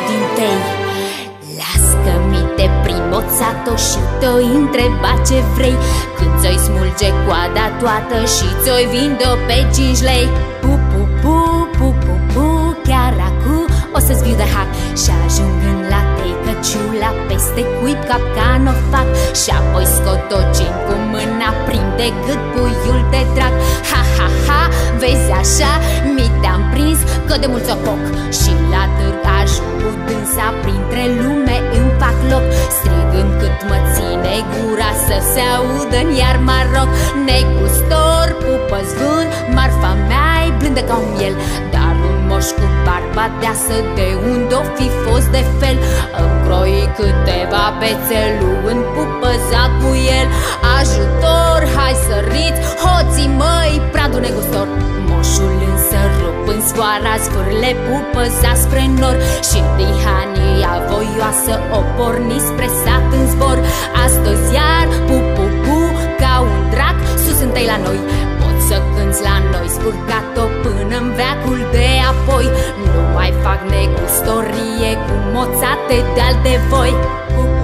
din tei. Las că mi te primoțat-o și te-oi întreba ce vrei, când ți-oi smulge coada toată și ți-oi vinde-o pe 5 lei. Pu, pu, pu, pu, pu, pu, chiar acu o să-ți viu de hac și ajung în la tăicăciula, peste cuib capcan o fac și apoi scot o gin cu mâna, prinde gât puiul de drac. Ha, ha, ha, vezi așa, mi te-am prins că de mult țopoc și la târg ajung cu dânsa, printre lume îmi fac loc, strigând cât mă ține gura să se audă-n iar Maroc. Negustor, pupă-ți vând, marfa mea-i blândă ca un miel, dar un moș cu barba deasă de unde o fi fost de fel îmi croi câteva bețe, luând pupăza cu el. Ajutor, hai săriți, hoții măi, pradul negustor. Moșul însă rup în sfoara, zvârle pupăza spre nor și dihania voioasă o porni spre sat în zbor. Astăzi iar pu, pu, pu, ca un drac sus întâi la noi, poți să cânți la noi spurcat-o până-n veacul de apoi. Nu mai fac negustorie cu moțate de-al de voi.